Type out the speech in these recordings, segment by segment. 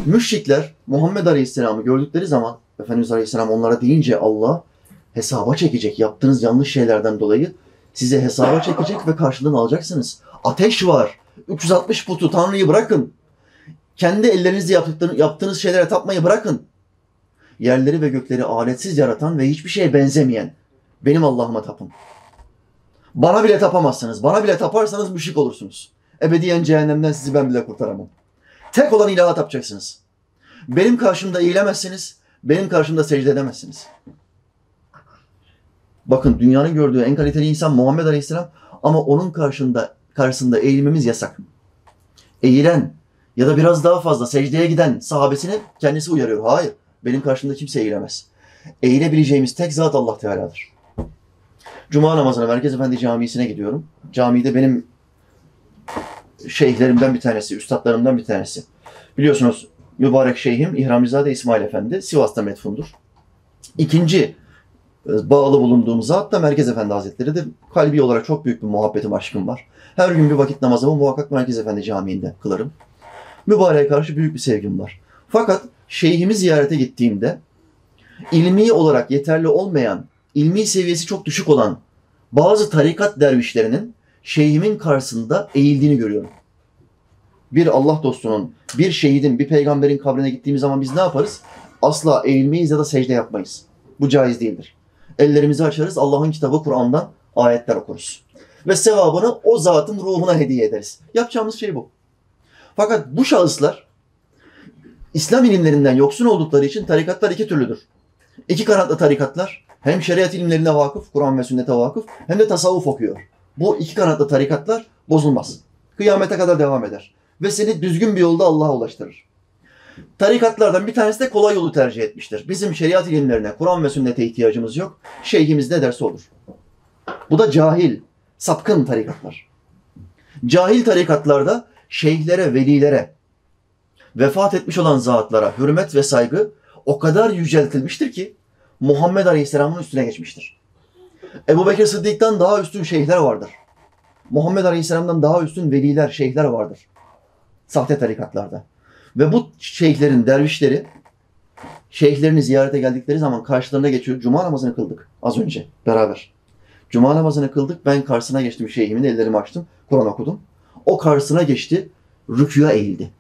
Müşrikler Muhammed Aleyhisselam'ı gördükleri zaman Efendimiz Aleyhisselam onlara deyince Allah hesaba çekecek. Yaptığınız yanlış şeylerden dolayı sizi hesaba çekecek ve karşılığını alacaksınız. Ateş var. 360 putu Tanrı'yı bırakın. Kendi ellerinizle yaptığınız şeylere tapmayı bırakın. Yerleri ve gökleri aletsiz yaratan ve hiçbir şeye benzemeyen benim Allah'ıma tapın. Bana bile tapamazsınız. Bana bile taparsanız müşrik olursunuz. Ebediyen cehennemden sizi ben bile kurtaramam. Tek olan ilaha tapacaksınız. Benim karşımda eğilemezsiniz. Benim karşımda secde edemezsiniz. Bakın dünyanın gördüğü en kaliteli insan Muhammed Aleyhisselam ama onun karşısında eğilmemiz yasak. Eğilen ya da biraz daha fazla secdeye giden sahabesini kendisi uyarıyor. Hayır, benim karşımda kimse eğilemez. Eğilebileceğimiz tek zat Allah Teala'dır. Cuma namazına Merkez Efendi Camii'sine gidiyorum. Camide benim şeyhlerimden bir tanesi, üstadlarımdan bir tanesi. Biliyorsunuz mübarek şeyhim İhramizade İsmail Efendi Sivas'ta metfundur. İkinci bağlı bulunduğum zat da Merkez Efendi Hazretleri'dir. Kalbi olarak çok büyük bir muhabbetim, aşkım var. Her gün bir vakit namazımı muhakkak Merkez Efendi Camii'nde kılarım. Mübareğe karşı büyük bir sevgim var. Fakat şeyhimi ziyarete gittiğimde ilmi olarak yeterli olmayan, ilmi seviyesi çok düşük olan bazı tarikat dervişlerinin şeyhimin karşısında eğildiğini görüyorum. Bir Allah dostunun, bir şehidin, bir peygamberin kabrine gittiğimiz zaman biz ne yaparız? Asla eğilmeyiz ya da secde yapmayız. Bu caiz değildir. Ellerimizi açarız, Allah'ın kitabı Kur'an'dan ayetler okuruz. Ve sevabını o zatın ruhuna hediye ederiz. Yapacağımız şey bu. Fakat bu şahıslar İslam ilimlerinden yoksun oldukları için tarikatlar iki türlüdür. İki kanatlı tarikatlar hem şeriat ilimlerine vakıf, Kur'an ve sünnete vakıf hem de tasavvuf okuyor. Bu iki kanatlı tarikatlar bozulmaz. Kıyamete kadar devam eder. Ve seni düzgün bir yolda Allah'a ulaştırır. Tarikatlardan bir tanesi de kolay yolu tercih etmiştir. Bizim şeriat ilimlerine, Kur'an ve sünnete ihtiyacımız yok. Şeyhimiz ne derse olur. Bu da cahil, sapkın tarikatlar. Cahil tarikatlarda şeyhlere, velilere, vefat etmiş olan zatlara hürmet ve saygı o kadar yüceltilmiştir ki Muhammed Aleyhisselam'ın üstüne geçmiştir. Ebu Bekir Sıddık'tan daha üstün şeyhler vardır. Muhammed Aleyhisselam'dan daha üstün veliler, şeyhler vardır. Sahte tarikatlarda. Ve bu şeyhlerin, dervişleri, şeyhlerini ziyarete geldikleri zaman karşılarına geçiyor. Cuma namazını kıldık az önce beraber. Cuma namazını kıldık. Ben karşısına geçtim şeyhimin, ellerimi açtım. Kur'an okudum. O karşısına geçti. Rükûya eğildi.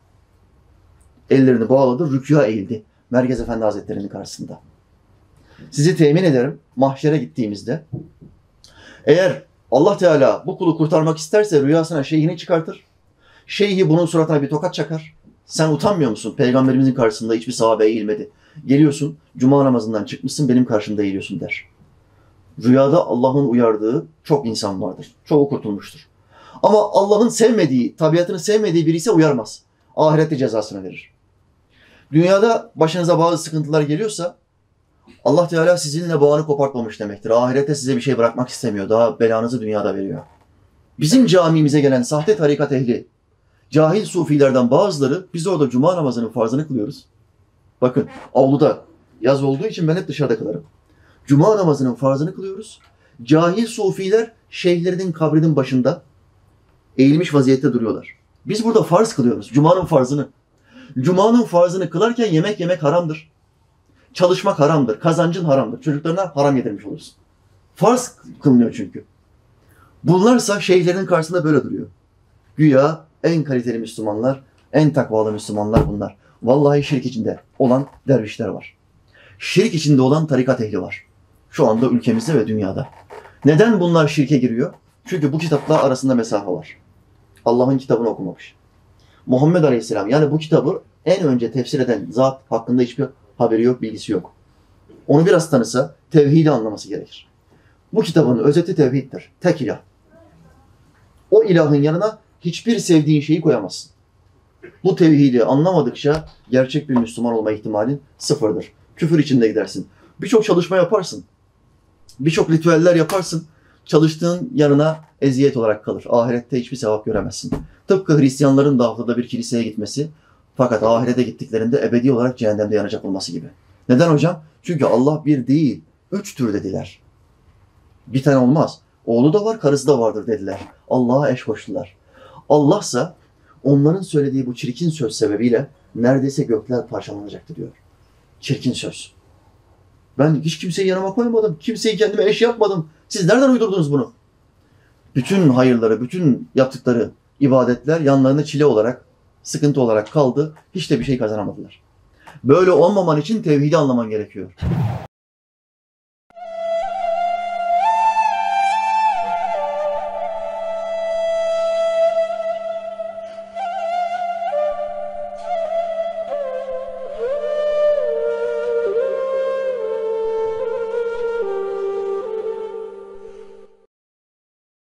Ellerini bağladı, rükûya eğildi. Merkez Efendi Hazretleri'nin karşısında. Sizi temin ederim, mahşere gittiğimizde eğer Allah Teala bu kulu kurtarmak isterse rüyasına şeyhini çıkartır. Şeyhi bunun suratına bir tokat çakar. Sen utanmıyor musun? Peygamberimizin karşısında hiçbir sahabe eğilmedi. Geliyorsun, cuma namazından çıkmışsın, benim karşımda eğiliyorsun der. Rüyada Allah'ın uyardığı çok insan vardır. Çoğu kurtulmuştur. Ama Allah'ın sevmediği, tabiatını sevmediği biri ise uyarmaz. Ahirette cezasını verir. Dünyada başınıza bazı sıkıntılar geliyorsa Allah Teala sizinle bağını kopartmamış demektir. Ahirette size bir şey bırakmak istemiyor. Daha belanızı dünyada veriyor. Bizim camimize gelen sahte tarikat ehli, cahil sufilerden bazıları, biz orada cuma namazının farzını kılıyoruz. Bakın avluda yaz olduğu için ben hep dışarıda kılarım. Cuma namazının farzını kılıyoruz. Cahil sufiler şeyhlerinin kabrinin başında eğilmiş vaziyette duruyorlar. Biz burada farz kılıyoruz. Cuma'nın farzını. Cuma'nın farzını kılarken yemek yemek haramdır. Çalışmak haramdır. Kazancın haramdır. Çocuklarına haram yedirmiş olursun. Farz kılınıyor çünkü. Bunlarsa şeyhlerin karşısında böyle duruyor. Güya en kaliteli Müslümanlar, en takvalı Müslümanlar bunlar. Vallahi şirk içinde olan dervişler var. Şirk içinde olan tarikat ehli var. Şu anda ülkemizde ve dünyada. Neden bunlar şirke giriyor? Çünkü bu kitaplar arasında mesafe var. Allah'ın kitabını okumamış. Muhammed Aleyhisselam yani bu kitabı en önce tefsir eden zat hakkında hiçbir haberi yok, bilgisi yok. Onu biraz tanısa tevhidi anlaması gerekir. Bu kitabın özeti tevhiddir. Tek ilah. O ilahın yanına hiçbir sevdiğin şeyi koyamazsın. Bu tevhidi anlamadıkça gerçek bir Müslüman olma ihtimalin sıfırdır. Küfür içinde gidersin. Birçok çalışma yaparsın. Birçok ritüeller yaparsın. Çalıştığın yanına eziyet olarak kalır. Ahirette hiçbir sevap göremezsin. Tıpkı Hristiyanların da haftada bir kiliseye gitmesi, fakat ahirete gittiklerinde ebedi olarak cehennemde yanacak olması gibi. Neden hocam? Çünkü Allah bir değil, 3 tür dediler. Bir tane olmaz. Oğlu da var, karısı da vardır dediler. Allah'a eş koştular. Allah'sa onların söylediği bu çirkin söz sebebiyle neredeyse gökler parçalanacaktı diyor. Çirkin söz. Ben hiç kimseyi yanıma koymadım. Kimseyi kendime eş yapmadım. Siz nereden uydurdunuz bunu? Bütün hayırları, bütün yaptıkları ibadetler yanlarına çile olarak, sıkıntı olarak kaldı. Hiç de bir şey kazanamadılar. Böyle olmaman için tevhidi anlaman gerekiyor.